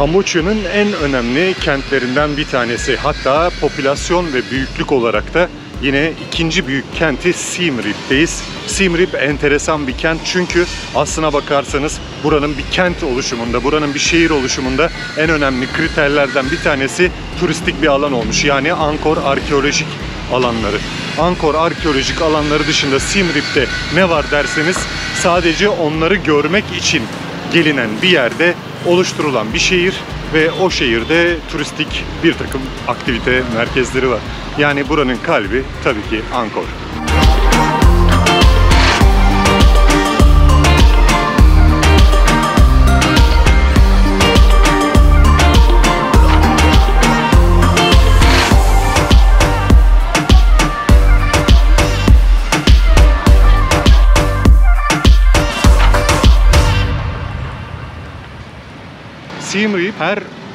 Kamboçya'nın en önemli kentlerinden bir tanesi. Hatta popülasyon ve büyüklük olarak da yine ikinci büyük kenti Siem Reap'teyiz. Siem Reap enteresan bir kent çünkü aslına bakarsanız buranın bir kent oluşumunda, buranın bir şehir oluşumunda en önemli kriterlerden bir tanesi turistik bir alan olmuş. Yani Angkor arkeolojik alanları. Angkor arkeolojik alanları dışında Siem Reap'te ne var derseniz sadece onları görmek için gelinen bir yerde oluşturulan bir şehir ve o şehirde turistik bir takım aktivite merkezleri var. Yani buranın kalbi tabii ki Angkor. Siem Reap her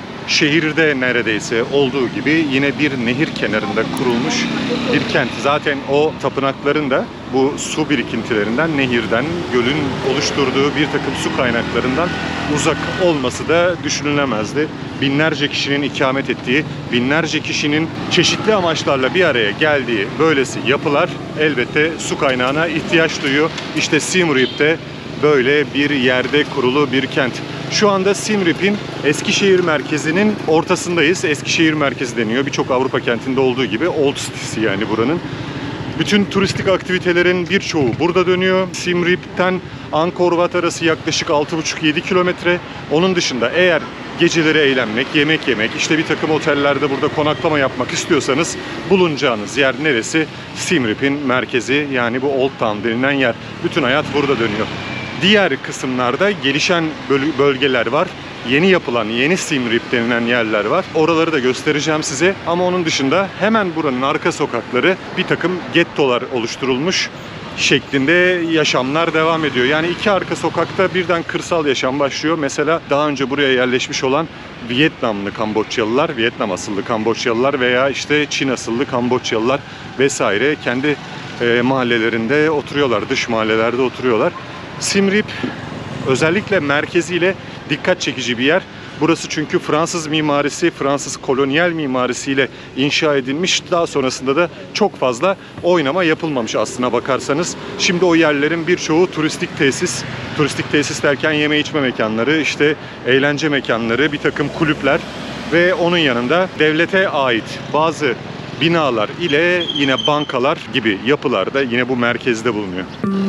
şehirde neredeyse olduğu gibi yine bir nehir kenarında kurulmuş bir kent. Zaten o tapınakların da bu su birikintilerinden, nehirden, gölün oluşturduğu bir takım su kaynaklarından uzak olması da düşünülemezdi. Binlerce kişinin ikamet ettiği, binlerce kişinin çeşitli amaçlarla bir araya geldiği böylesi yapılar elbette su kaynağına ihtiyaç duyuyor. İşte Siem Reap'te böyle bir yerde kurulu bir kent. Şu anda Siem Reap'in Eskişehir merkezinin ortasındayız. Eskişehir merkezi deniyor. Birçok Avrupa kentinde olduğu gibi Old City'si yani buranın. Bütün turistik aktivitelerin birçoğu burada dönüyor. Siem Reap'ten Angkor Wat arası yaklaşık 6,5-7 kilometre. Onun dışında eğer geceleri eğlenmek, yemek yemek, işte bir takım otellerde burada konaklama yapmak istiyorsanız bulunacağınız yer neresi? Siem Reap'in merkezi, yani bu Old Town denilen yer. Bütün hayat burada dönüyor. Diğer kısımlarda gelişen bölgeler var. Yeni yapılan, yeni Siem Reap denilen yerler var. Oraları da göstereceğim size. Ama onun dışında hemen buranın arka sokakları bir takım gettolar oluşturulmuş şeklinde yaşamlar devam ediyor. Yani iki arka sokakta birden kırsal yaşam başlıyor. Mesela daha önce buraya yerleşmiş olan Vietnamlı Kamboçyalılar, Vietnam asıllı Kamboçyalılar veya işte Çin asıllı Kamboçyalılar vesaire kendi mahallelerinde oturuyorlar, dış mahallelerde oturuyorlar. Siem Reap özellikle merkeziyle dikkat çekici bir yer. Burası çünkü Fransız mimarisi, Fransız kolonyal mimarisiyle inşa edilmiş. Daha sonrasında da çok fazla oynama yapılmamış aslına bakarsanız. Şimdi o yerlerin birçoğu turistik tesis. Turistik tesis derken yeme içme mekanları, işte eğlence mekanları, bir takım kulüpler ve onun yanında devlete ait bazı binalar ile yine bankalar gibi yapılar da yine bu merkezde bulunuyor.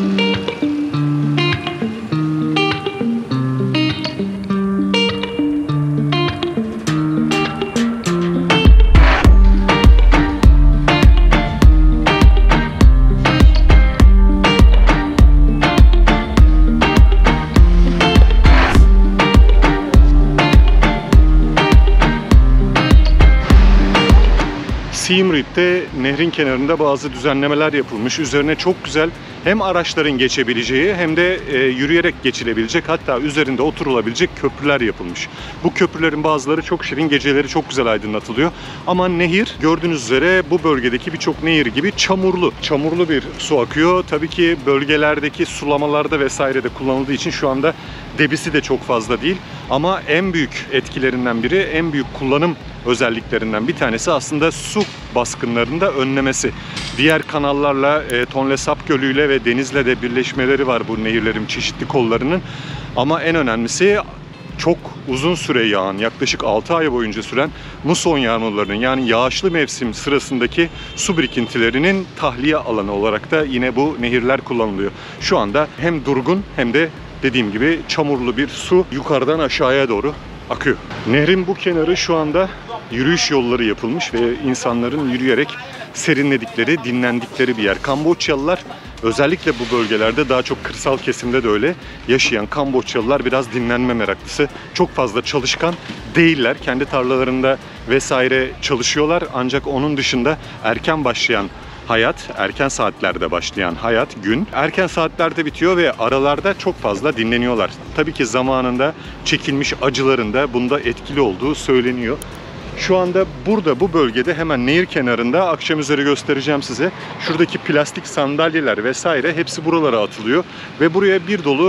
Siem Reap'te nehrin kenarında bazı düzenlemeler yapılmış. Üzerine çok güzel hem araçların geçebileceği hem de yürüyerek geçilebilecek, hatta üzerinde oturulabilecek köprüler yapılmış. Bu köprülerin bazıları çok şirin, geceleri çok güzel aydınlatılıyor. Ama nehir gördüğünüz üzere bu bölgedeki birçok nehir gibi çamurlu. Çamurlu bir su akıyor. Tabii ki bölgelerdeki sulamalarda vesairede kullanıldığı için şu anda debisi de çok fazla değil. Ama en büyük etkilerinden biri, en büyük kullanım özelliklerinden bir tanesi aslında su baskınlarını da önlemesi. Diğer kanallarla, Tonle Sap Gölü ile ve denizle de birleşmeleri var bu nehirlerin çeşitli kollarının. Ama en önemlisi çok uzun süre yağan, yaklaşık 6 ay boyunca süren muson yağmurlarının, yani yağışlı mevsim sırasındaki su birikintilerinin tahliye alanı olarak da yine bu nehirler kullanılıyor. Şu anda hem durgun hem de dediğim gibi çamurlu bir su yukarıdan aşağıya doğru akıyor. Nehrin bu kenarı şu anda yürüyüş yolları yapılmış ve insanların yürüyerek serinledikleri, dinlendikleri bir yer. Kamboçyalılar özellikle bu bölgelerde, daha çok kırsal kesimde de öyle yaşayan Kamboçyalılar biraz dinlenme meraklısı. Çok fazla çalışkan değiller. Kendi tarlalarında vesaire çalışıyorlar. Ancak onun dışında erken başlayan hayat, erken saatlerde başlayan hayat, gün erken saatlerde bitiyor ve aralarda çok fazla dinleniyorlar. Tabii ki zamanında çekilmiş acıların da bunda etkili olduğu söyleniyor. Şu anda burada, bu bölgede hemen nehir kenarında, akşam üzeri göstereceğim size. Şuradaki plastik sandalyeler vesaire hepsi buralara atılıyor. Ve buraya bir dolu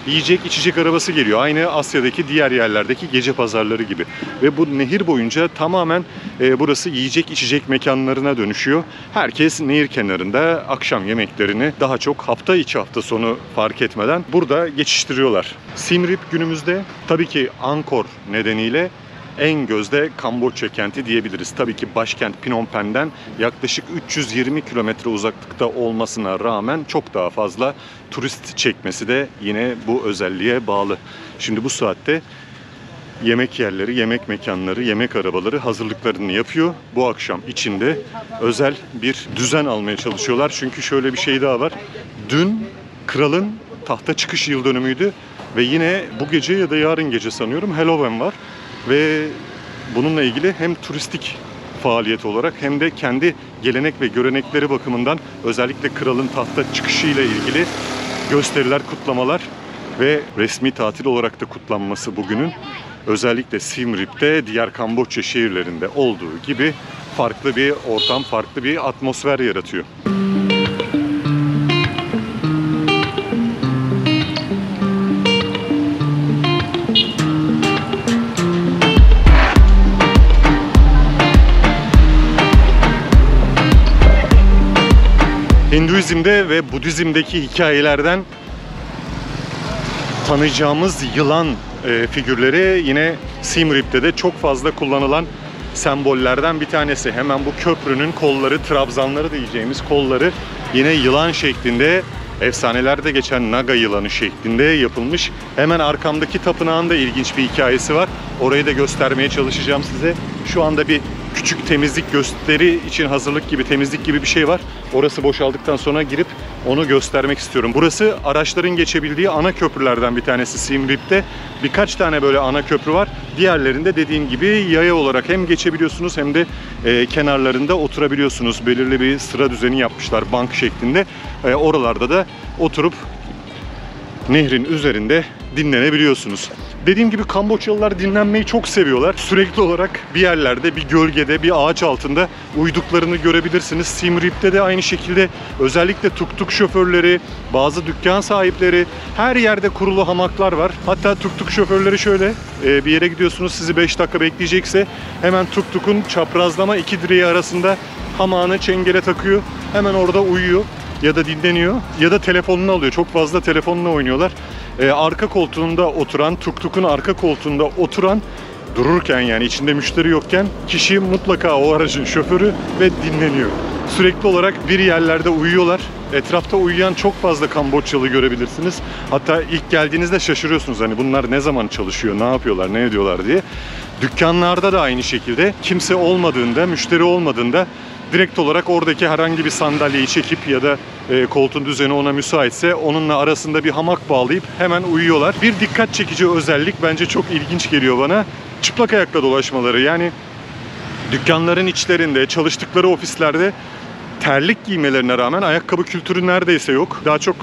yiyecek içecek arabası geliyor. Aynı Asya'daki diğer yerlerdeki gece pazarları gibi. Ve bu nehir boyunca tamamen burası yiyecek içecek mekanlarına dönüşüyor. Herkes nehir kenarında akşam yemeklerini daha çok hafta içi hafta sonu fark etmeden burada geçiştiriyorlar. Siem Reap günümüzde tabii ki Angkor nedeniyle en gözde Kamboçya kenti diyebiliriz. Tabii ki başkent Phnom Penh'den yaklaşık 320 kilometre uzaklıkta olmasına rağmen çok daha fazla turist çekmesi de yine bu özelliğe bağlı. Şimdi bu saatte yemek yerleri, yemek mekanları, yemek arabaları hazırlıklarını yapıyor. Bu akşam içinde özel bir düzen almaya çalışıyorlar. Çünkü şöyle bir şey daha var. Dün kralın tahta çıkış yıl dönümüydü ve yine bu gece ya da yarın gece sanıyorum Halloween var. Ve bununla ilgili hem turistik faaliyet olarak hem de kendi gelenek ve görenekleri bakımından özellikle kralın tahta çıkışıyla ilgili gösteriler, kutlamalar ve resmi tatil olarak da kutlanması bugünün özellikle Siem Reap'te diğer Kamboçya şehirlerinde olduğu gibi farklı bir ortam, farklı bir atmosfer yaratıyor. Hinduizm'de ve Budizm'deki hikayelerden tanıyacağımız yılan figürleri yine Siem Reap'te de çok fazla kullanılan sembollerden bir tanesi. Hemen bu köprünün kolları, trabzanları diyeceğimiz kolları yine yılan şeklinde, efsanelerde geçen Naga yılanı şeklinde yapılmış. Hemen arkamdaki tapınağın da ilginç bir hikayesi var. Orayı da göstermeye çalışacağım size. Şu anda bir küçük temizlik gösteri için hazırlık gibi, temizlik gibi bir şey var. Orası boşaldıktan sonra girip onu göstermek istiyorum. Burası araçların geçebildiği ana köprülerden bir tanesi Siem Reap'te. Birkaç tane böyle ana köprü var. Diğerlerinde dediğim gibi yaya olarak hem geçebiliyorsunuz hem de kenarlarında oturabiliyorsunuz. Belirli bir sıra düzeni yapmışlar bank şeklinde. Oralarda da oturup nehrin üzerinde dinlenebiliyorsunuz. Dediğim gibi Kamboçyalılar dinlenmeyi çok seviyorlar. Sürekli olarak bir yerlerde, bir gölgede, bir ağaç altında uyuduklarını görebilirsiniz. Siem Reap'te de aynı şekilde özellikle tuk tuk şoförleri, bazı dükkan sahipleri, her yerde kurulu hamaklar var. Hatta tuk tuk şoförleri şöyle, bir yere gidiyorsunuz, sizi 5 dakika bekleyecekse hemen tuk tukun çaprazlama iki direği arasında hamağını çengele takıyor. Hemen orada uyuyor ya da dinleniyor ya da telefonunu alıyor. Çok fazla telefonla oynuyorlar. Arka koltuğunda oturan, tuk-tuk'un arka koltuğunda oturan, dururken yani içinde müşteri yokken kişi mutlaka o aracın şoförü ve dinleniyor. Sürekli olarak bir yerlerde uyuyorlar. Etrafta uyuyan çok fazla Kamboçyalı görebilirsiniz. Hatta ilk geldiğinizde şaşırıyorsunuz, hani bunlar ne zaman çalışıyor, ne yapıyorlar, ne ediyorlar diye. Dükkanlarda da aynı şekilde kimse olmadığında, müşteri olmadığında direkt olarak oradaki herhangi bir sandalyeyi çekip ya da koltuğun düzeni ona müsaitse onunla arasında bir hamak bağlayıp hemen uyuyorlar. Bir dikkat çekici özellik, bence çok ilginç geliyor bana, çıplak ayakla dolaşmaları. Yani dükkanların içlerinde, çalıştıkları ofislerde terlik giymelerine rağmen ayakkabı kültürü neredeyse yok. Daha çok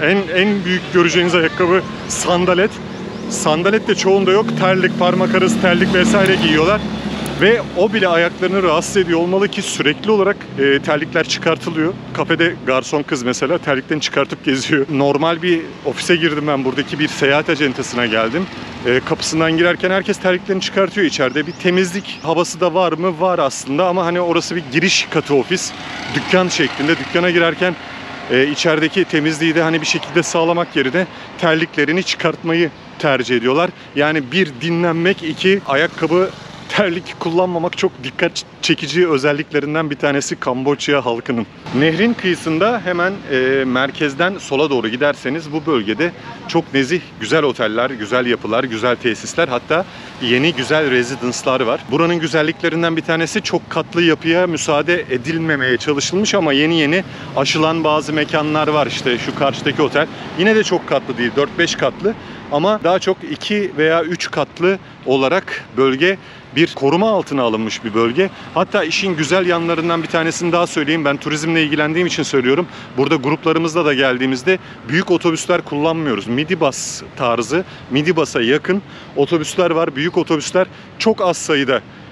en büyük göreceğiniz ayakkabı sandalet. Sandalet de çoğunda yok. Terlik, parmak arası terlik vesaire giyiyorlar. Ve o bile ayaklarını rahatsız ediyor olmalı ki sürekli olarak terlikler çıkartılıyor. Kafede garson kız mesela terliklerini çıkartıp geziyor. Normal bir ofise girdim ben, buradaki bir seyahat acentasına geldim. Kapısından girerken herkes terliklerini çıkartıyor içeride. Bir temizlik havası da var mı? Var aslında ama hani orası bir giriş katı ofis. Dükkan şeklinde. Dükkana girerken içerideki temizliği de hani bir şekilde sağlamak yerine terliklerini çıkartmayı tercih ediyorlar. Yani bir dinlenmek, iki ayakkabı, terlik kullanmamak çok dikkat çekici özelliklerinden bir tanesi Kamboçya halkının. Nehrin kıyısında hemen merkezden sola doğru giderseniz bu bölgede çok nezih, güzel oteller, güzel yapılar, güzel tesisler, hatta yeni güzel rezidanslar var. Buranın güzelliklerinden bir tanesi çok katlı yapıya müsaade edilmemeye çalışılmış ama yeni aşılan bazı mekanlar var. İşte şu karşıdaki otel yine de çok katlı değil, 4-5 katlı ama daha çok 2 veya 3 katlı olarak bölge bir koruma altına alınmış bir bölge. Hatta işin güzel yanlarından bir tanesini daha söyleyeyim. Ben turizmle ilgilendiğim için söylüyorum. Burada gruplarımızla da geldiğimizde büyük otobüsler kullanmıyoruz. Midibus tarzı, midibus'a yakın otobüsler var. Büyük otobüsler çok az sayıda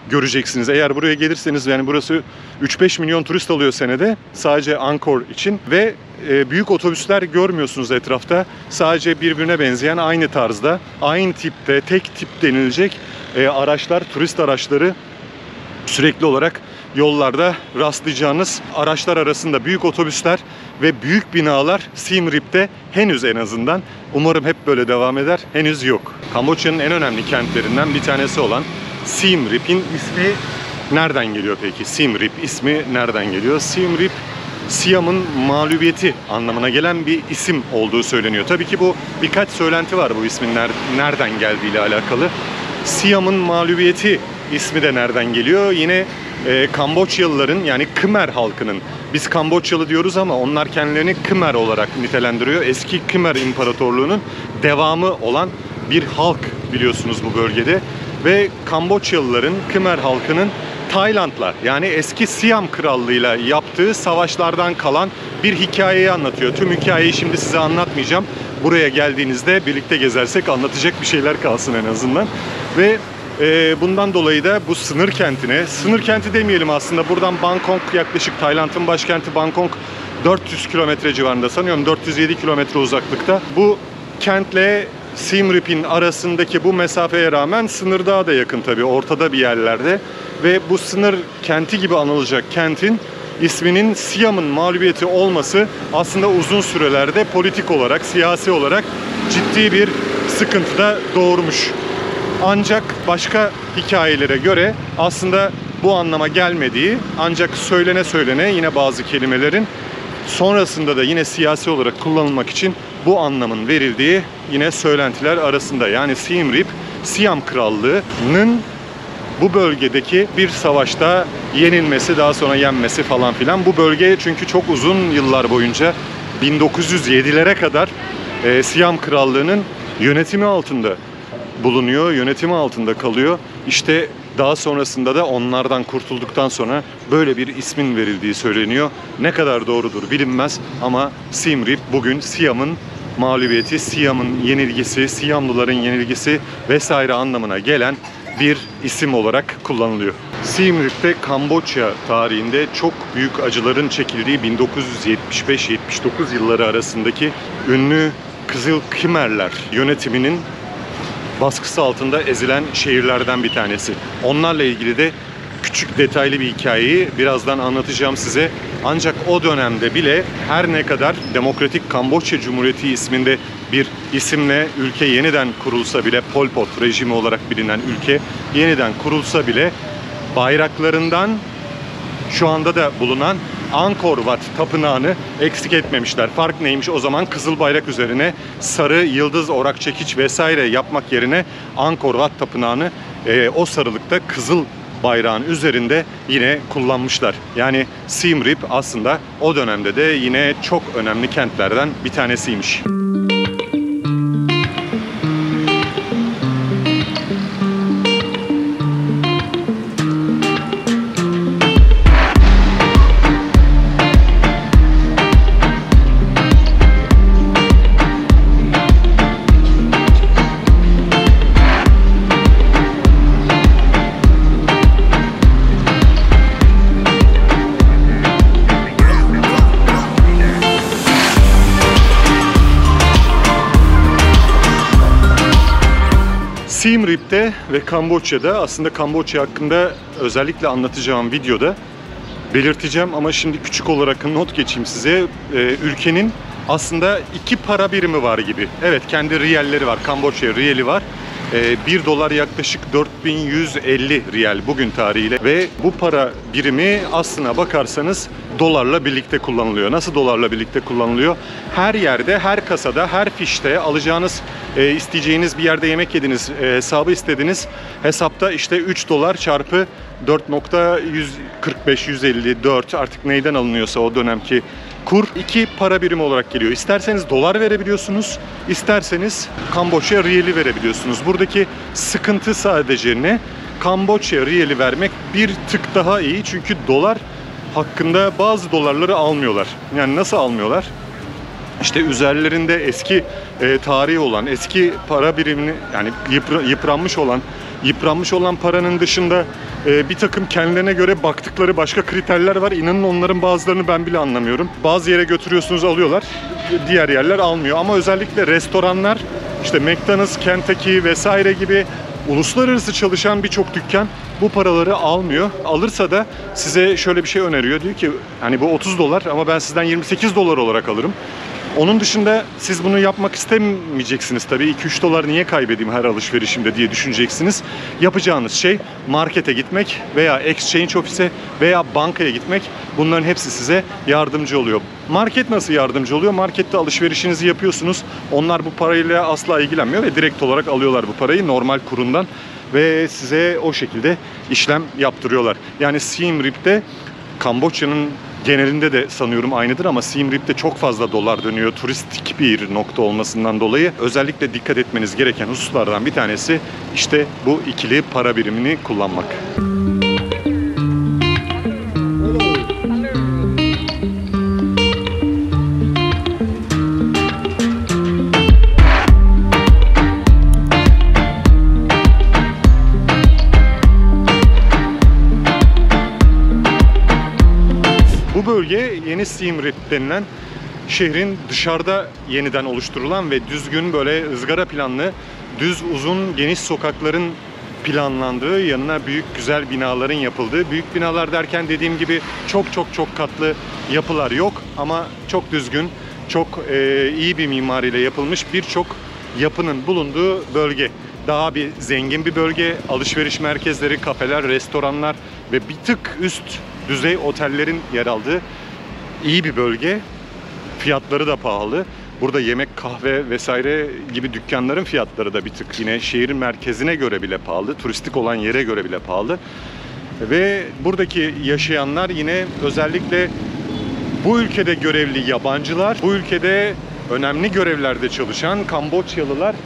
göreceksiniz. Eğer buraya gelirseniz, yani burası 3-5 milyon turist alıyor senede sadece Angkor için ve büyük otobüsler görmüyorsunuz etrafta. Sadece birbirine benzeyen, aynı tarzda, aynı tipte, tek tip denilecek araçlar, turist araçları sürekli olarak yollarda rastlayacağınız araçlar arasında büyük otobüsler ve büyük binalar Siem Reap'te henüz, en azından, umarım hep böyle devam eder, henüz yok. Kamboçya'nın en önemli kentlerinden bir tanesi olan Siem Reap'in ismi nereden geliyor peki? Siem Reap ismi nereden geliyor? Siem Reap, Siam'ın mağlubiyeti anlamına gelen bir isim olduğu söyleniyor. Tabii ki bu birkaç söylenti var bu ismin nereden geldiğiyle alakalı. Siam'ın mağlubiyeti ismi de nereden geliyor? Yine Kamboçyalıların, yani Khmer halkının, biz Kamboçyalı diyoruz ama onlar kendilerini Khmer olarak nitelendiriyor. Eski Khmer İmparatorluğu'nun devamı olan bir halk biliyorsunuz bu bölgede. Ve Kamboçyalıların, Khmer halkının Tayland'la, yani eski Siam Krallığı'yla yaptığı savaşlardan kalan bir hikayeyi anlatıyor. Tüm hikayeyi şimdi size anlatmayacağım. Buraya geldiğinizde birlikte gezersek anlatacak bir şeyler kalsın en azından. Ve bundan dolayı da bu sınır kentine, sınır kenti demeyelim aslında, buradan Bangkok, yaklaşık Tayland'ın başkenti Bangkok 400 kilometre civarında, sanıyorum 407 kilometre uzaklıkta. Bu kentle Siem Reap'in arasındaki bu mesafeye rağmen sınır daha da yakın tabii, ortada bir yerlerde. Ve bu sınır kenti gibi anılacak kentin isminin Siam'ın mağlubiyeti olması aslında uzun sürelerde politik olarak, siyasi olarak ciddi bir sıkıntı da doğurmuş. Ancak başka hikayelere göre aslında bu anlama gelmediği, ancak söylene yine bazı kelimelerin sonrasında da yine siyasi olarak kullanılmak için bu anlamın verildiği yine söylentiler arasında. Yani Siem Reap, Siam Krallığı'nın bu bölgedeki bir savaşta yenilmesi, daha sonra yenmesi falan filan. Bu bölge çünkü çok uzun yıllar boyunca, 1907'lere kadar Siam Krallığı'nın yönetimi altında bulunuyor, yönetimi altında kalıyor. İşte daha sonrasında da onlardan kurtulduktan sonra böyle bir ismin verildiği söyleniyor. Ne kadar doğrudur bilinmez ama Siem Reap bugün Siam'ın mağlubiyeti, Siam'ın yenilgisi, Siamlıların yenilgisi vesaire anlamına gelen bir isim olarak kullanılıyor. Siem Reap'te Kamboçya tarihinde çok büyük acıların çekildiği 1975-79 yılları arasındaki ünlü Kızıl Khmerler yönetiminin baskısı altında ezilen şehirlerden bir tanesi. Onlarla ilgili de küçük detaylı bir hikayeyi birazdan anlatacağım size. Ancak o dönemde bile her ne kadar Demokratik Kamboçya Cumhuriyeti isminde bir isimle ülke yeniden kurulsa bile, Pol Pot rejimi olarak bilinen ülke yeniden kurulsa bile, bayraklarından şu anda da bulunan Angkor Wat tapınağını eksik etmemişler. Fark neymiş? O zaman kızıl bayrak üzerine sarı yıldız, orak çekiç vesaire yapmak yerine Angkor Wat tapınağını o sarılıkta kızıl bayrağın üzerinde yine kullanmışlar. Yani Siem Reap aslında o dönemde de yine çok önemli kentlerden bir tanesiymiş. Siem Reap'te ve Kamboçya'da, aslında Kamboçya hakkında özellikle anlatacağım videoda belirteceğim ama şimdi küçük olarak not geçeyim size. Ülkenin aslında iki para birimi var gibi. Evet, kendi riyalleri var. Kamboçya riyali var. 1 dolar yaklaşık 4150 riyal bugün tarihiyle ve bu para birimi aslına bakarsanız dolarla birlikte kullanılıyor. Nasıl dolarla birlikte kullanılıyor? Her yerde, her kasada, her fişte alacağınız, isteyeceğiniz bir yerde yemek yediniz, hesabı istediniz. Hesapta işte 3 dolar çarpı 4.145-154 artık neyden alınıyorsa o dönemki kur, iki para birimi olarak geliyor. İsterseniz dolar verebiliyorsunuz, isterseniz Kamboçya riyali verebiliyorsunuz. Buradaki sıkıntı sadece ne? Kamboçya riyali vermek bir tık daha iyi çünkü dolar hakkında bazı dolarları almıyorlar. Yani nasıl almıyorlar? İşte üzerlerinde eski tarihi olan, eski para birimini, yani yıpranmış olan yıpranmış olan paranın dışında bir takım kendilerine göre baktıkları başka kriterler var. İnanın onların bazılarını ben bile anlamıyorum. Bazı yere götürüyorsunuz, alıyorlar. Diğer yerler almıyor. Ama özellikle restoranlar, işte McDonald's, Kentucky vesaire gibi uluslararası çalışan birçok dükkan bu paraları almıyor. Alırsa da size şöyle bir şey öneriyor. Diyor ki hani bu 30 dolar ama ben sizden 28 dolar olarak alırım. Onun dışında siz bunu yapmak istemeyeceksiniz tabii. 2-3 dolar niye kaybedeyim her alışverişimde diye düşüneceksiniz. Yapacağınız şey markete gitmek veya exchange ofise veya bankaya gitmek. Bunların hepsi size yardımcı oluyor. Market nasıl yardımcı oluyor? Markette alışverişinizi yapıyorsunuz. Onlar bu parayla asla ilgilenmiyor ve direkt olarak alıyorlar bu parayı normal kurundan ve size o şekilde işlem yaptırıyorlar. Yani Siem Reap'te, Kamboçya'nın genelinde de sanıyorum aynıdır ama Siem Reap'te çok fazla dolar dönüyor. Turistik bir nokta olmasından dolayı özellikle dikkat etmeniz gereken hususlardan bir tanesi işte bu ikili para birimini kullanmak. Bu bölge yeni Siem Reap denilen şehrin dışarıda yeniden oluşturulan ve düzgün böyle ızgara planlı, düz uzun geniş sokakların planlandığı, yanına büyük güzel binaların yapıldığı, büyük binalar derken dediğim gibi çok katlı yapılar yok ama çok düzgün, çok iyi bir mimariyle yapılmış birçok yapının bulunduğu bölge. Daha bir zengin bir bölge, alışveriş merkezleri, kafeler, restoranlar ve bir tık üst düzey otellerin yer aldığı iyi bir bölge. Fiyatları da pahalı. Burada yemek, kahve vesaire gibi dükkanların fiyatları da bir tık yine şehrin merkezine göre bile pahalı. Turistik olan yere göre bile pahalı. Ve buradaki yaşayanlar yine özellikle bu ülkede görevli yabancılar, bu ülkede önemli görevlerde çalışan Kamboçyalılar,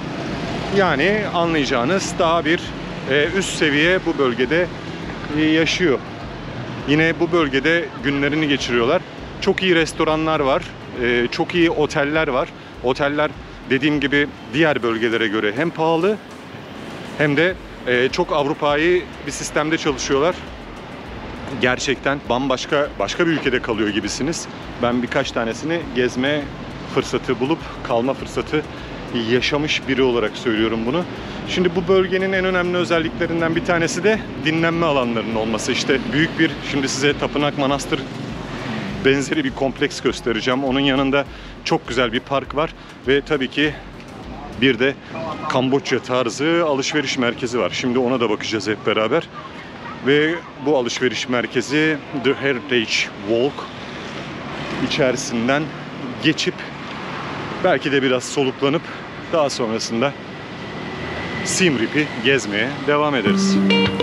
yani anlayacağınız daha bir üst seviye bu bölgede yaşıyor. Yine bu bölgede günlerini geçiriyorlar. Çok iyi restoranlar var, çok iyi oteller var. Oteller dediğim gibi diğer bölgelere göre hem pahalı hem de çok Avrupa'yı bir sistemde çalışıyorlar. Gerçekten başka bir ülkede kalıyor gibisiniz. Ben birkaç tanesini gezme fırsatı bulup kalma fırsatı yaşamış biri olarak söylüyorum bunu. Şimdi bu bölgenin en önemli özelliklerinden bir tanesi de dinlenme alanlarının olması. İşte büyük bir, şimdi size tapınak, manastır benzeri bir kompleks göstereceğim. Onun yanında çok güzel bir park var ve tabii ki bir de Kamboçya tarzı alışveriş merkezi var. Şimdi ona da bakacağız hep beraber. Ve bu alışveriş merkezi The Heritage Walk içerisinden geçip belki de biraz soluklanıp daha sonrasında Siem Reap'i gezmeye devam ederiz.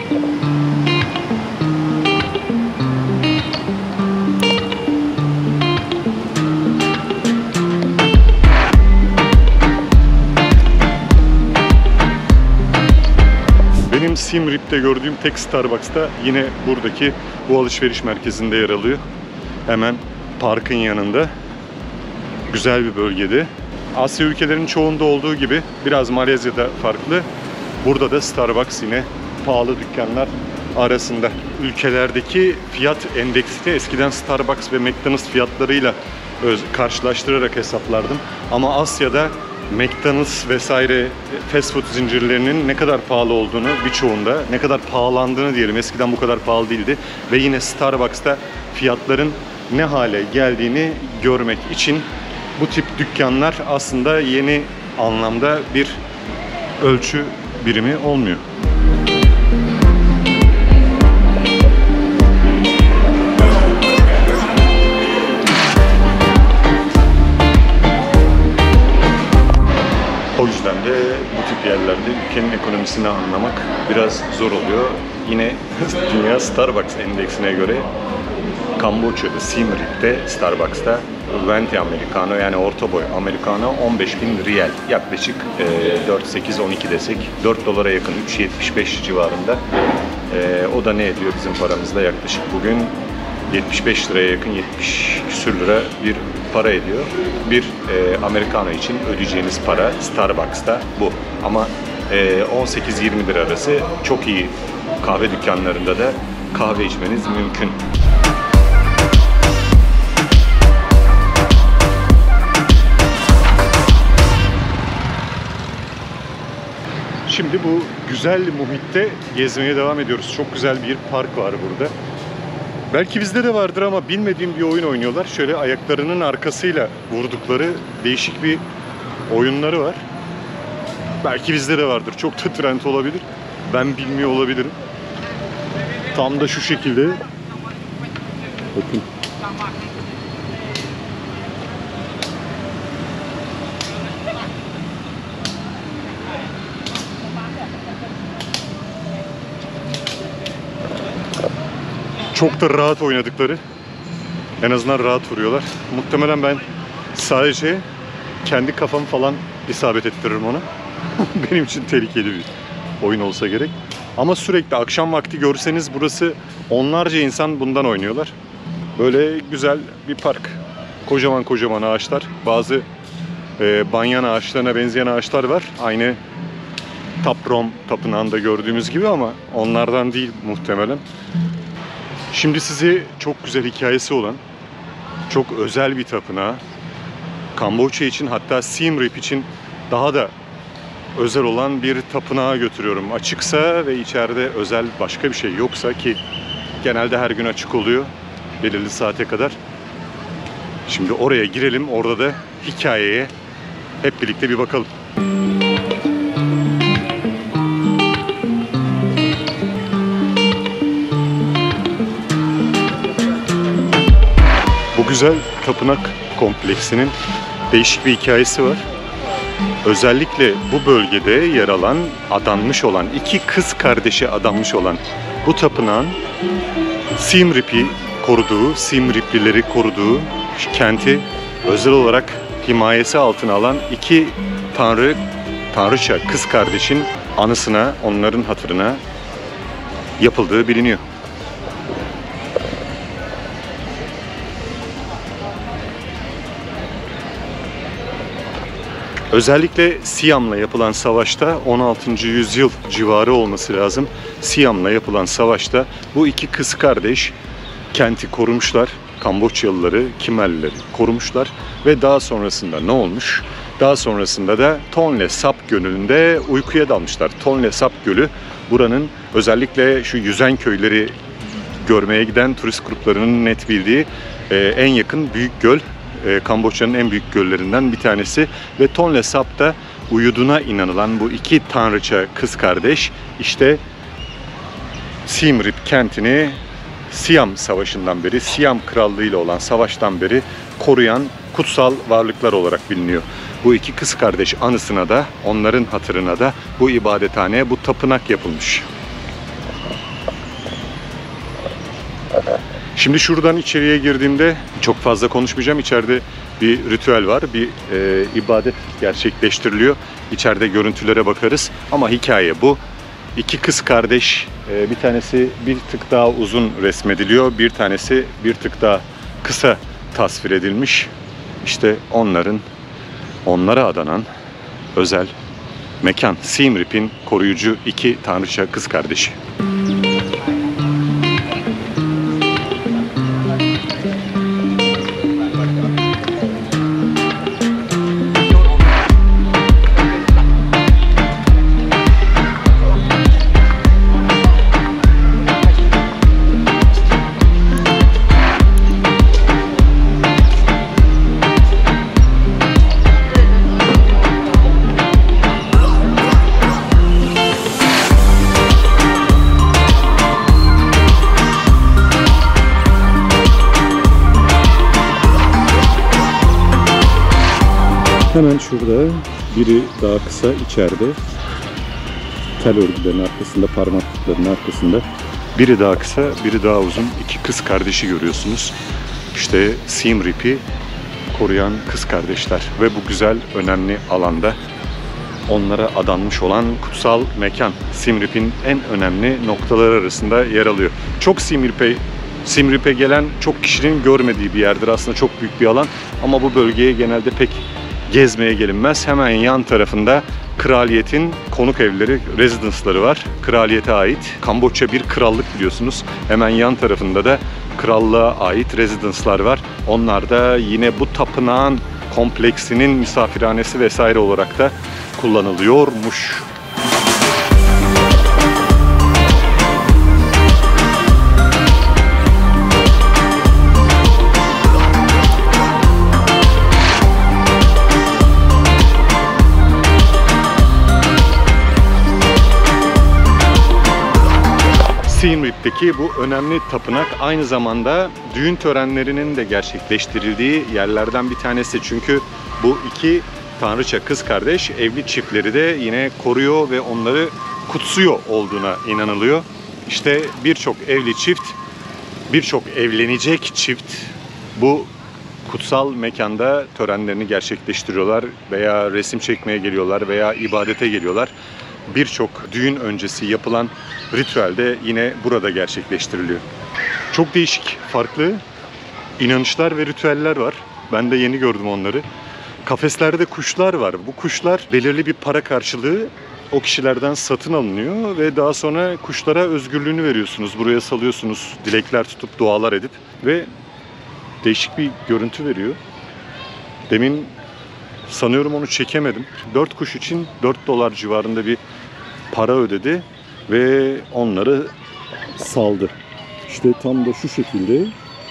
Benim Siem Reap'te gördüğüm tek Starbucks'ta yine buradaki bu alışveriş merkezinde yer alıyor. Hemen parkın yanında. Güzel bir bölgede. Asya ülkelerinin çoğunda olduğu gibi biraz Malezya'da farklı. Burada da Starbucks yine pahalı dükkanlar arasında. Ülkelerdeki fiyat endeksini eskiden Starbucks ve McDonald's fiyatlarıyla karşılaştırarak hesaplardım. Ama Asya'da McDonald's vesaire fast food zincirlerinin ne kadar pahalı olduğunu, birçoğunda ne kadar pahalandığını diyelim. Eskiden bu kadar pahalı değildi. Ve yine Starbucks'ta fiyatların ne hale geldiğini görmek için bu tip dükkanlar aslında yeni anlamda bir ölçü birimi olmuyor. O yüzden de bu tip yerlerde ülkenin ekonomisini anlamak biraz zor oluyor. Yine dünya Starbucks endeksine göre Kamboçya'da, Siem Reap'te, Starbucks'ta Venti Americano, yani orta boy Americano 15.000 riyal, yaklaşık 4-8-12 desek 4 dolara yakın, 3.75 civarında. O da ne ediyor bizim paramızda? Yaklaşık bugün 75 liraya yakın, 70 küsür lira bir para ediyor. Bir Americano için ödeyeceğiniz para Starbucks'ta bu. Ama 18-20 lira arası. Çok iyi kahve dükkanlarında da kahve içmeniz mümkün. Şimdi bu güzel muhitte gezmeye devam ediyoruz. Çok güzel bir park var burada. Belki bizde de vardır ama bilmediğim bir oyun oynuyorlar. Şöyle ayaklarının arkasıyla vurdukları değişik bir oyunları var. Belki bizde de vardır. Çok da trend olabilir. Ben bilmiyor olabilirim. Tam da şu şekilde. Bakın. Çok da rahat oynadıkları. En azından rahat vuruyorlar. Muhtemelen ben sadece kendi kafamı falan isabet ettiririm ona. Benim için tehlikeli bir oyun olsa gerek. Ama sürekli akşam vakti görseniz burası onlarca insan bundan oynuyorlar. Böyle güzel bir park. Kocaman kocaman ağaçlar. Bazı banyan ağaçlarına benzeyen ağaçlar var. Aynı Taprom tapınağında gördüğümüz gibi ama onlardan değil muhtemelen. Şimdi size çok güzel hikayesi olan, çok özel bir tapınağı, Kamboçya için hatta Siem Reap için daha da özel olan bir tapınağa götürüyorum. Açıksa ve içeride özel başka bir şey yoksa, ki genelde her gün açık oluyor belirli saate kadar. Şimdi oraya girelim, orada da hikayeye hep birlikte bir bakalım. Bu güzel tapınak kompleksinin değişik bir hikayesi var. Özellikle bu bölgede yer alan, adanmış olan, iki kız kardeşe adanmış olan bu tapınağın Siem Reap'i koruduğu, Siem Reaplileri koruduğu kenti özel olarak himayesi altına alan iki tanrıça kız kardeşin anısına, onların hatırına yapıldığı biliniyor. Özellikle Siam'la yapılan savaşta 16. yüzyıl civarı olması lazım. Siam'la yapılan savaşta bu iki kız kardeş kenti korumuşlar. Kamboçyalıları, Kimellileri korumuşlar ve daha sonrasında ne olmuş? Daha sonrasında da Tonle Sap Gölü'nde uykuya dalmışlar. Tonle Sap Gölü buranın özellikle şu yüzen köyleri görmeye giden turist gruplarının net bildiği en yakın büyük göl. Kamboçya'nın en büyük göllerinden bir tanesi ve Tonle Sap'ta uyuduğuna inanılan bu iki tanrıça kız kardeş işte Siem Reap kentini Siam Savaşı'ndan beri, Siam Krallığı ile olan savaştan beri koruyan kutsal varlıklar olarak biliniyor. Bu iki kız kardeş anısına da, onların hatırına da bu ibadethane, bu tapınak yapılmış. Şimdi şuradan içeriye girdiğimde çok fazla konuşmayacağım. İçeride bir ritüel var, bir ibadet gerçekleştiriliyor. İçeride görüntülere bakarız ama hikaye bu. İki kız kardeş, bir tanesi bir tık daha uzun resmediliyor, bir tanesi bir tık daha kısa tasvir edilmiş. İşte onlara adanan özel mekan, Siem Reap'in koruyucu iki tanrıça kız kardeşi. Hemen şurada biri daha kısa içeride tel örgülerin arkasında, parmaklıkların arkasında biri daha kısa, biri daha uzun iki kız kardeşi görüyorsunuz. İşte Siem Reap'i koruyan kız kardeşler ve bu güzel, önemli alanda onlara adanmış olan kutsal mekan Siem Reap'in en önemli noktaları arasında yer alıyor. Çok Siem Reap'e gelen çok kişinin görmediği bir yerdir. Aslında çok büyük bir alan ama bu bölgeye genelde pek gezmeye gelinmez. Hemen yan tarafında kraliyetin konuk evleri, residence'ları var. Kraliyete ait. Kamboçya bir krallık biliyorsunuz. Hemen yan tarafında da krallığa ait residence'lar var. Onlar da yine bu tapınağın kompleksinin misafirhanesi vesaire olarak da kullanılıyormuş. Siem Reap'teki bu önemli tapınak aynı zamanda düğün törenlerinin de gerçekleştirildiği yerlerden bir tanesi. Çünkü bu iki tanrıça kız kardeş evli çiftleri de yine koruyor ve onları kutsuyor olduğuna inanılıyor. İşte birçok evli çift, birçok evlenecek çift bu kutsal mekanda törenlerini gerçekleştiriyorlar veya resim çekmeye geliyorlar veya ibadete geliyorlar. Birçok düğün öncesi yapılan ritüel de yine burada gerçekleştiriliyor. Çok değişik, farklı inanışlar ve ritüeller var. Ben de yeni gördüm onları. Kafeslerde kuşlar var. Bu kuşlar belirli bir para karşılığı o kişilerden satın alınıyor ve daha sonra kuşlara özgürlüğünü veriyorsunuz. Buraya salıyorsunuz, dilekler tutup dualar edip ve değişik bir görüntü veriyor. Demin sanıyorum onu çekemedim. 4 kuş için $4 civarında bir para ödedi ve onları saldı. İşte tam da şu şekilde.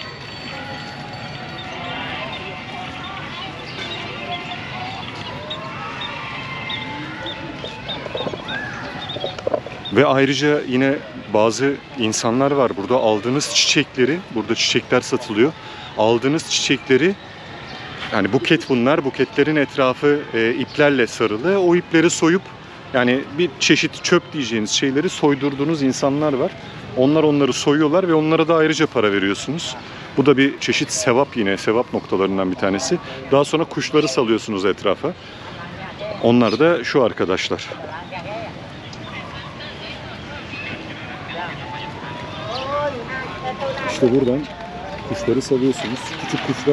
Ve ayrıca yine bazı insanlar var burada, aldığınız çiçekleri, burada çiçekler satılıyor. Aldığınız çiçekleri, yani buket bunlar, buketlerin etrafı iplerle sarılı. O ipleri soyup, yani bir çeşit çöp diyeceğiniz şeyleri soydurduğunuz insanlar var. Onlar onları soyuyorlar ve onlara da ayrıca para veriyorsunuz. Bu da bir çeşit sevap, yine sevap noktalarından bir tanesi. Daha sonra kuşları salıyorsunuz etrafa. Onlar da şu arkadaşlar. İşte buradan kuşları salıyorsunuz. Küçük kuşlar,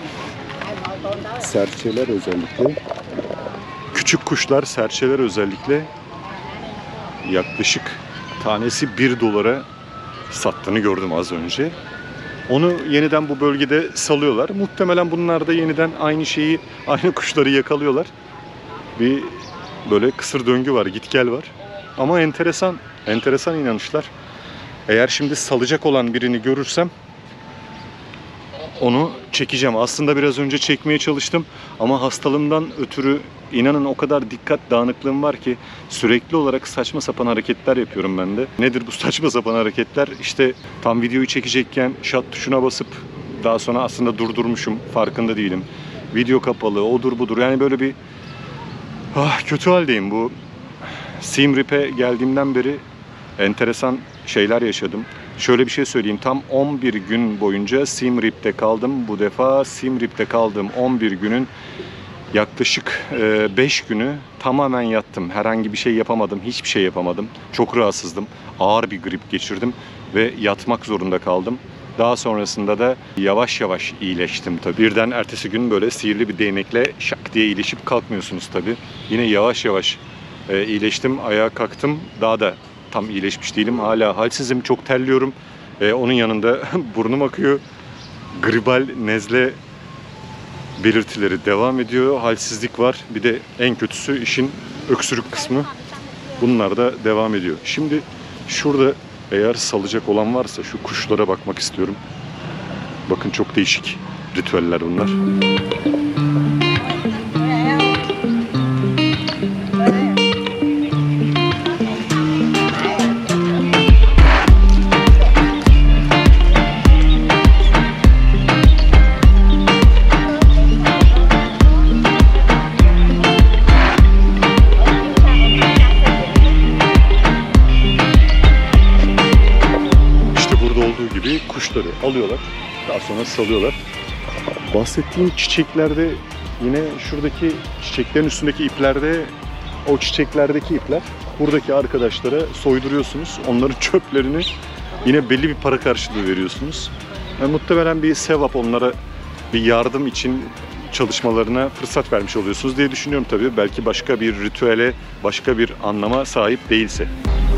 serçeler özellikle. Küçük kuşlar, serçeler özellikle yaklaşık tanesi $1 sattığını gördüm az önce. Onu yeniden bu bölgede salıyorlar. Muhtemelen bunlar da yeniden aynı şeyi, aynı kuşları yakalıyorlar. Bir böyle kısır döngü var, git gel var. Ama enteresan inanışlar. Eğer şimdi salacak olan birini görürsem onu çekeceğim. Aslında biraz önce çekmeye çalıştım ama hastalığımdan ötürü inanın o kadar dikkat dağınıklığım var ki sürekli olarak saçma sapan hareketler yapıyorum ben de. Nedir bu saçma sapan hareketler? İşte tam videoyu çekecekken shut tuşuna basıp daha sonra aslında durdurmuşum, farkında değilim. Video kapalı, odur budur, yani böyle bir kötü haldeyim. Bu Siem Reap'e geldiğimden beri enteresan şeyler yaşadım. Şöyle bir şey söyleyeyim. Tam 11 gün boyunca Siem Reap'te kaldım. Bu defa Siem Reap'te kaldığım 11 günün yaklaşık 5 günü tamamen yattım. Herhangi bir şey yapamadım. Hiçbir şey yapamadım. Çok rahatsızdım. Ağır bir grip geçirdim ve yatmak zorunda kaldım. Daha sonrasında da yavaş yavaş iyileştim tabii. Birden ertesi gün böyle sihirli bir değnekle şak diye iyileşip kalkmıyorsunuz tabii. Yine yavaş yavaş iyileştim. Ayağa kalktım. Daha da tam iyileşmiş değilim. Hala halsizim, çok terliyorum. Onun yanında burnum akıyor. Gribal, nezle belirtileri devam ediyor. Halsizlik var. Bir de en kötüsü işin öksürük kısmı. Bunlar da devam ediyor. Şimdi şurada eğer salacak olan varsa şu kuşlara bakmak istiyorum. Bakın çok değişik ritüeller bunlar. Kuşları alıyorlar, daha sonra salıyorlar. Bahsettiğim çiçeklerde yine şuradaki çiçeklerin üstündeki iplerde, o çiçeklerdeki ipler buradaki arkadaşlara soyduruyorsunuz. Onların çöplerini yine belli bir para karşılığı veriyorsunuz. Yani muhtemelen bir sevap, onlara bir yardım için çalışmalarına fırsat vermiş oluyorsunuz diye düşünüyorum tabii. Belki başka bir ritüele, başka bir anlama sahip değilse.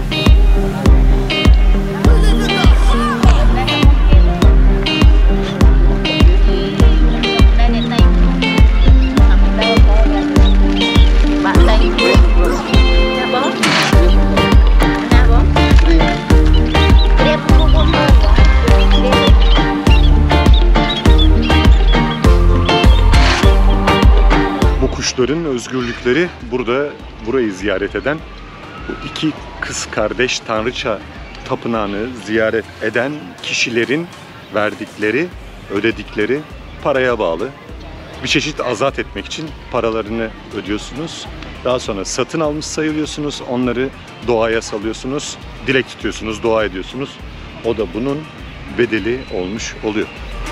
Kuşların özgürlükleri burada, burayı ziyaret eden bu iki kız kardeş tanrıça tapınağını ziyaret eden kişilerin verdikleri, ödedikleri paraya bağlı. Bir çeşit azat etmek için paralarını ödüyorsunuz. Daha sonra satın almış sayılıyorsunuz. Onları doğaya salıyorsunuz. Dilek tutuyorsunuz, dua ediyorsunuz. O da bunun bedeli olmuş oluyor.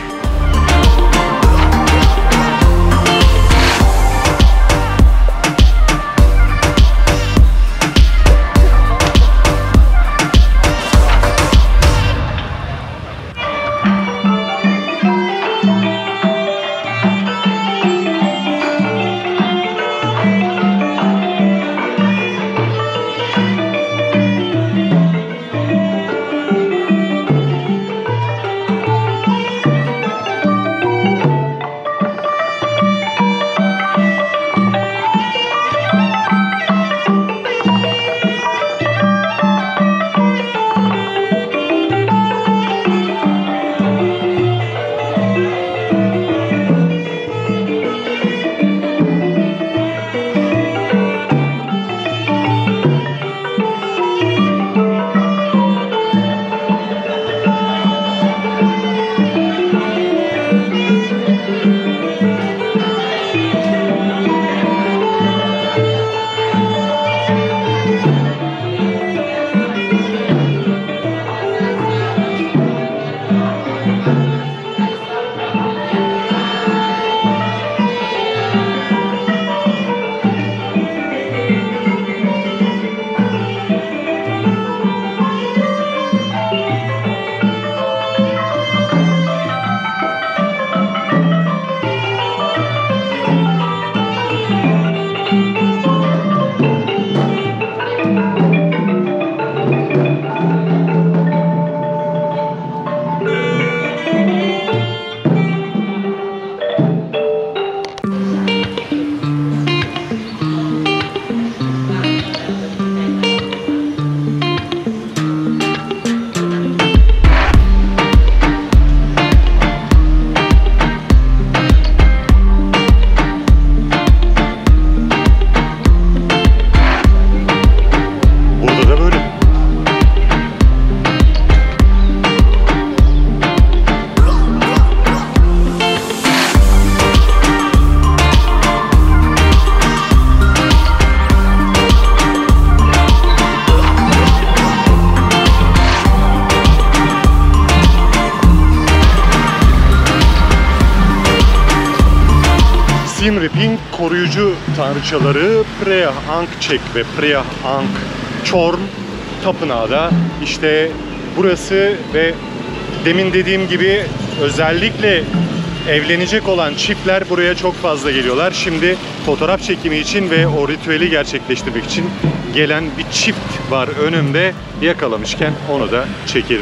Siem Reap'in koruyucu tanrıçaları Preah Angchek ve Preah Ang Chorm tapınağı da işte burası ve demin dediğim gibi özellikle evlenecek olan çiftler buraya çok fazla geliyorlar. Şimdi fotoğraf çekimi için ve o ritüeli gerçekleştirmek için gelen bir çift var önümde. Yakalamışken onu da çekelim.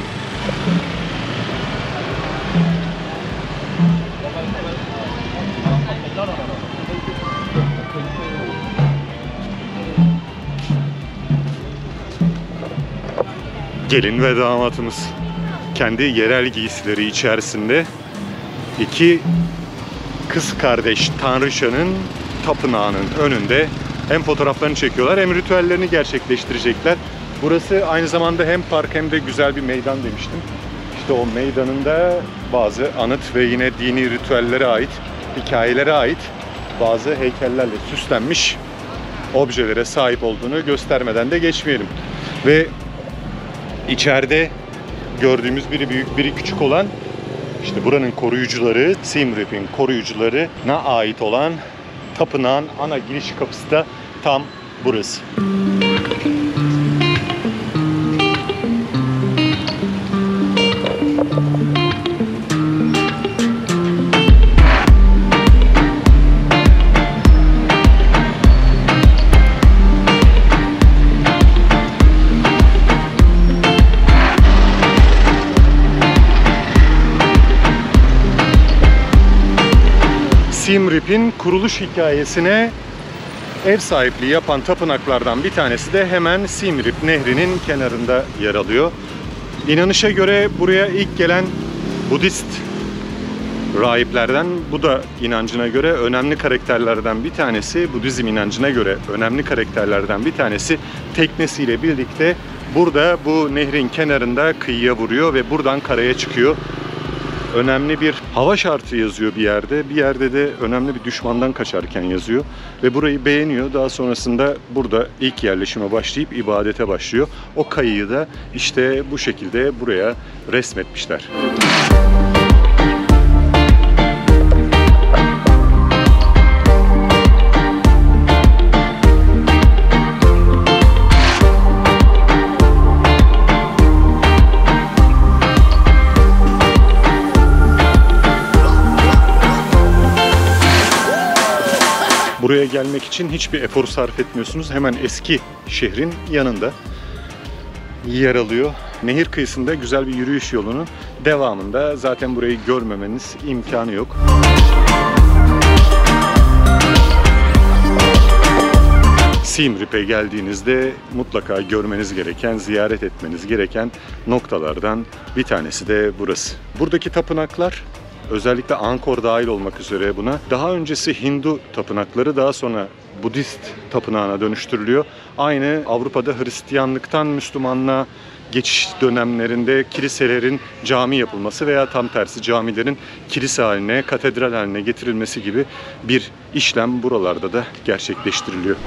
Gelin ve damatımız kendi yerel giysileri içerisinde iki kız kardeş tanrıçanın tapınağının önünde hem fotoğraflarını çekiyorlar hem ritüellerini gerçekleştirecekler. Burası aynı zamanda hem park hem de güzel bir meydan demiştim. İşte o meydanında bazı anıt ve yine dini ritüellere ait, hikayelere ait bazı heykellerle süslenmiş objelere sahip olduğunu göstermeden de geçmeyelim. Ve içeride gördüğümüz biri büyük biri küçük olan işte buranın koruyucuları, Siem Reap'in koruyucularına ait olan tapınağın ana giriş kapısı da tam burası. Siem Reap'in kuruluş hikayesine ev sahipliği yapan tapınaklardan bir tanesi de hemen Siem Reap Nehri'nin kenarında yer alıyor. İnanışa göre buraya ilk gelen Budist rahiplerden, Buda inancına göre önemli karakterlerden bir tanesi, Budizm inancına göre önemli karakterlerden bir tanesi teknesiyle birlikte burada bu nehrin kenarında kıyıya vuruyor ve buradan karaya çıkıyor. Önemli bir hava şartı yazıyor bir yerde. Bir yerde de önemli bir düşmandan kaçarken yazıyor. Ve burayı beğeniyor. Daha sonrasında burada ilk yerleşime başlayıp ibadete başlıyor. O kayıyı da işte bu şekilde buraya resmetmişler. Buraya gelmek için hiçbir efor sarf etmiyorsunuz. Hemen eski şehrin yanında yer alıyor. Nehir kıyısında güzel bir yürüyüş yolunun devamında. Zaten burayı görmemeniz imkanı yok. Siem Reap'e geldiğinizde mutlaka görmeniz gereken, ziyaret etmeniz gereken noktalardan bir tanesi de burası. Buradaki tapınaklar, özellikle Angkor dahil olmak üzere buna, daha öncesi Hindu tapınakları daha sonra Budist tapınağına dönüştürülüyor. Aynı Avrupa'da Hristiyanlıktan Müslümanlığa geçiş dönemlerinde kiliselerin cami yapılması veya tam tersi camilerin kilise haline, katedral haline getirilmesi gibi bir işlem buralarda da gerçekleştiriliyor.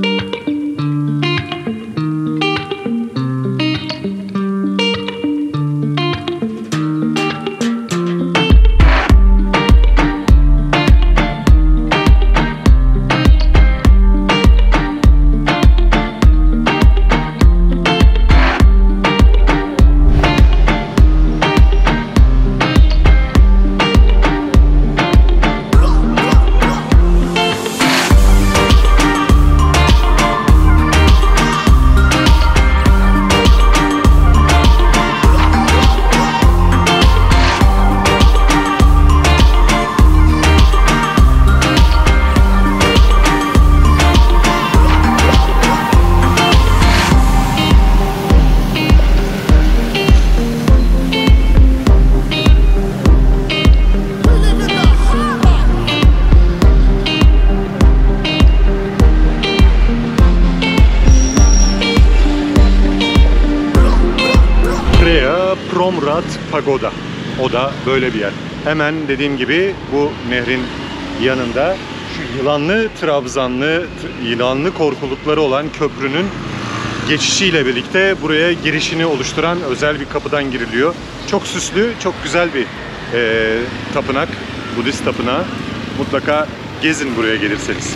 Promrat Pagoda. O da böyle bir yer. Hemen dediğim gibi bu nehrin yanında şu yılanlı trabzanlı, yılanlı korkulukları olan köprünün geçişiyle birlikte buraya girişini oluşturan özel bir kapıdan giriliyor. Çok süslü, çok güzel bir tapınak, Budist tapınağı. Mutlaka gezin buraya gelirseniz.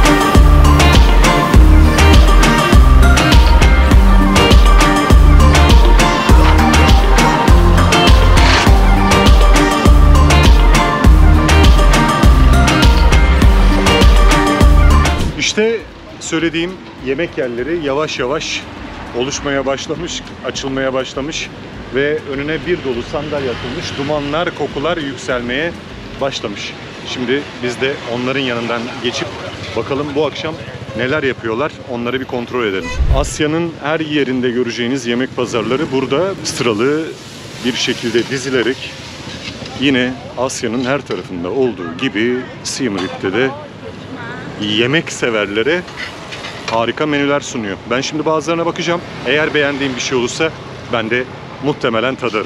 İşte söylediğim yemek yerleri yavaş yavaş oluşmaya başlamış, açılmaya başlamış ve önüne bir dolu sandalye atılmış, dumanlar, kokular yükselmeye başlamış. Şimdi biz de onların yanından geçip bakalım bu akşam neler yapıyorlar, onları bir kontrol edelim. Asya'nın her yerinde göreceğiniz yemek pazarları burada sıralı bir şekilde dizilerek yine Asya'nın her tarafında olduğu gibi Siem Reap'te de yemek severlere harika menüler sunuyor. Ben şimdi bazılarına bakacağım. Eğer beğendiğim bir şey olursa ben de muhtemelen tadarım.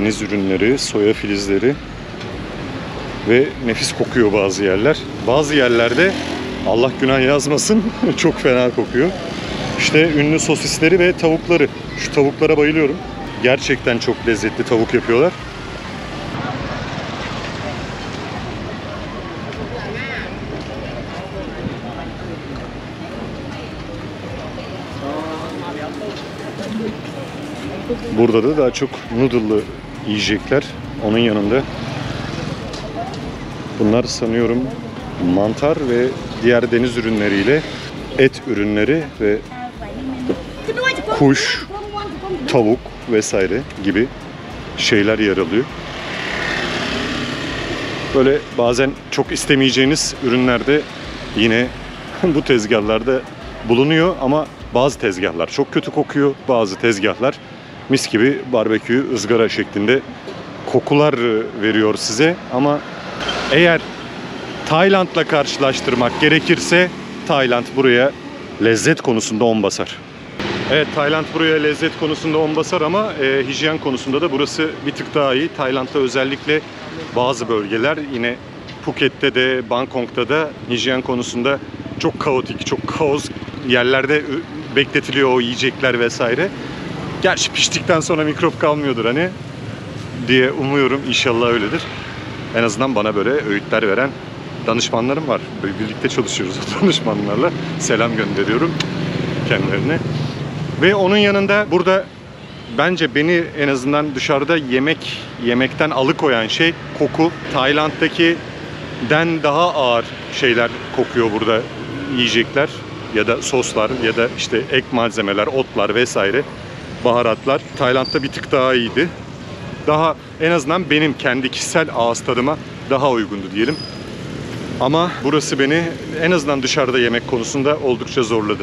deniz ürünleri, soya filizleri ve nefis kokuyor bazı yerler. Bazı yerlerde Allah günah yazmasın çok fena kokuyor. İşte ünlü sosisleri ve tavukları. Şu tavuklara bayılıyorum. Gerçekten çok lezzetli tavuk yapıyorlar. Burada da daha çok noodle'lı yiyecekler. Onun yanında bunlar sanıyorum mantar ve diğer deniz ürünleriyle et ürünleri ve kuş, tavuk vesaire gibi şeyler yer alıyor. Böyle bazen çok istemeyeceğiniz ürünler de yine bu tezgahlarda bulunuyor ama bazı tezgahlar çok kötü kokuyor, bazı tezgahlar mis gibi barbekü, ızgara şeklinde kokular veriyor size. Ama eğer Tayland'la karşılaştırmak gerekirse Tayland buraya lezzet konusunda 10 basar. Evet, Tayland buraya lezzet konusunda 10 basar ama hijyen konusunda da burası bir tık daha iyi. Tayland'da özellikle bazı bölgeler, yine Phuket'te de Bangkok'ta da hijyen konusunda çok kaotik, çok kaos yerlerde bekletiliyor o yiyecekler vesaire. Gerçi piştikten sonra mikrop kalmıyordur hani diye umuyorum, inşallah öyledir. En azından bana böyle öğütler veren danışmanlarım var. Birlikte çalışıyoruz o danışmanlarla. Selam gönderiyorum kendilerine. Ve onun yanında burada bence beni en azından dışarıda yemekten alıkoyan şey koku. Tayland'dakinden daha ağır şeyler kokuyor burada yiyecekler ya da soslar ya da işte ek malzemeler, otlar vesaire, baharatlar. Tayland'da bir tık daha iyiydi. Daha en azından benim kendi kişisel ağız tadıma daha uygundu diyelim. Ama burası beni en azından dışarıda yemek konusunda oldukça zorladı.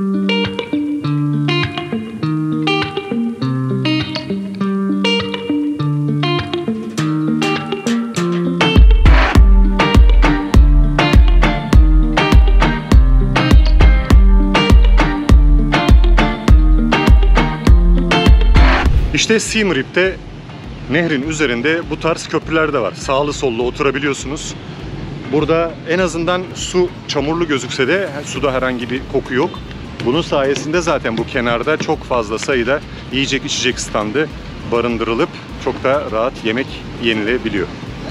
İşte Siem Reap'te nehrin üzerinde bu tarz köprüler de var. Sağlı sollu oturabiliyorsunuz. Burada en azından su çamurlu gözükse de suda herhangi bir koku yok. Bunun sayesinde zaten bu kenarda çok fazla sayıda yiyecek içecek standı barındırılıp çok da rahat yemek yenilebiliyor.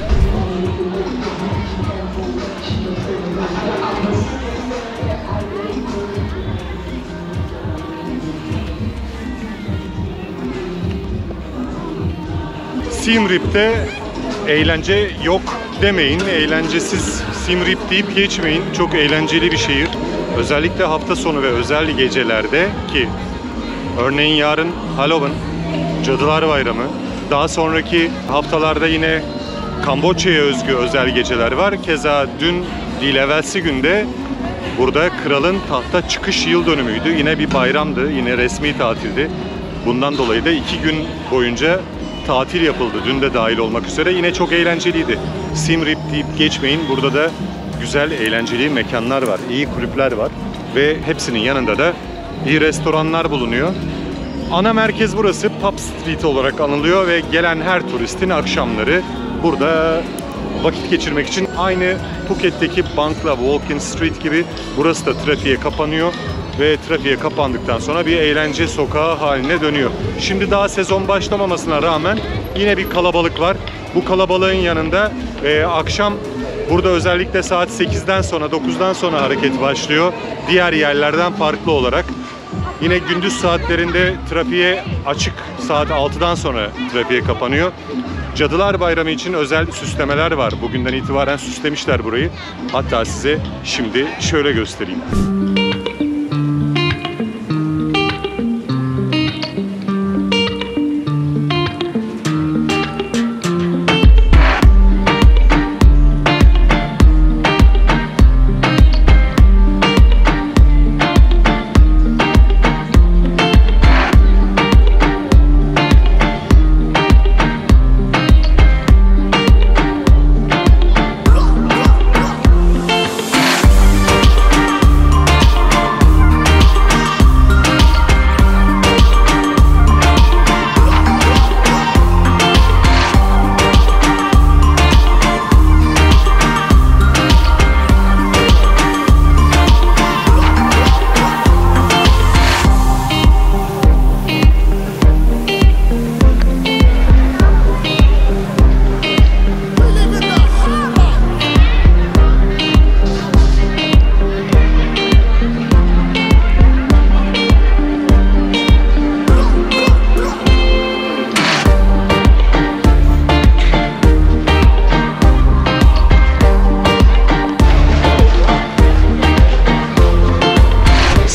Siem Reap'te eğlence yok demeyin, eğlencesiz Siem Reap deyip geçmeyin. Çok eğlenceli bir şehir. Özellikle hafta sonu ve özel gecelerde, ki örneğin yarın Halloween, Cadılar Bayramı. Daha sonraki haftalarda yine Kamboçya'ya özgü özel geceler var. Keza dün değil evvelsi günde burada kralın tahta çıkış yıl dönümüydü. Yine bir bayramdı, yine resmi tatildi. Bundan dolayı da 2 gün boyunca tatil yapıldı. Dün de dahil olmak üzere. Yine çok eğlenceliydi. Siem Reap deyip geçmeyin. Burada da güzel, eğlenceli mekanlar var. İyi kulüpler var. Ve hepsinin yanında da iyi restoranlar bulunuyor. Ana merkez burası. Pub Street olarak anılıyor ve gelen her turistin akşamları burada vakit geçirmek için, aynı Phuket'teki Bangla Walking Street gibi burası da trafiğe kapanıyor. Ve trafiğe kapandıktan sonra bir eğlence sokağı haline dönüyor. Şimdi daha sezon başlamamasına rağmen yine bir kalabalık var. Bu kalabalığın yanında akşam burada özellikle saat 8'den sonra 9'dan sonra hareket başlıyor. Diğer yerlerden farklı olarak. Yine gündüz saatlerinde trafiğe açık, saat 6'dan sonra trafiğe kapanıyor. Cadılar Bayramı için özel süslemeler var. Bugünden itibaren süslemişler burayı. Hatta size şimdi şöyle göstereyim.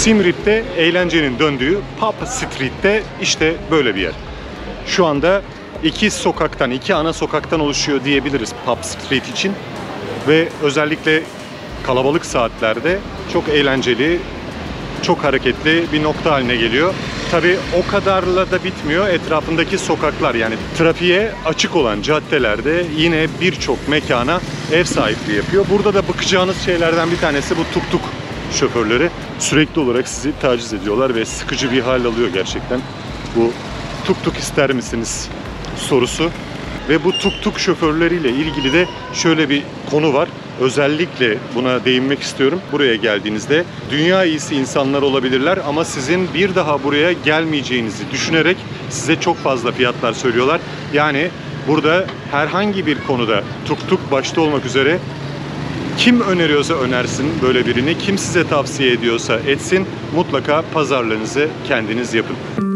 Siem Reap'te eğlencenin döndüğü Pub Street'te işte böyle bir yer. Şu anda iki ana sokaktan oluşuyor diyebiliriz Pub Street için. Ve özellikle kalabalık saatlerde çok eğlenceli, çok hareketli bir nokta haline geliyor. Tabii o kadarla da bitmiyor. Etrafındaki sokaklar, yani trafiğe açık olan caddelerde yine birçok mekana ev sahipliği yapıyor. Burada da bakacağınız şeylerden bir tanesi bu tuk tuk şoförleri. Sürekli olarak sizi taciz ediyorlar ve sıkıcı bir hal alıyor gerçekten. Bu tuk tuk ister misiniz sorusu. Ve bu tuk tuk şoförleriyle ilgili de şöyle bir konu var. Özellikle buna değinmek istiyorum. Buraya geldiğinizde dünya iyisi insanlar olabilirler ama sizin bir daha buraya gelmeyeceğinizi düşünerek size çok fazla fiyatlar söylüyorlar. Yani burada herhangi bir konuda tuk tuk başta olmak üzere kim öneriyorsa önersin böyle birini, kim size tavsiye ediyorsa etsin, mutlaka pazarlığınızı kendiniz yapın.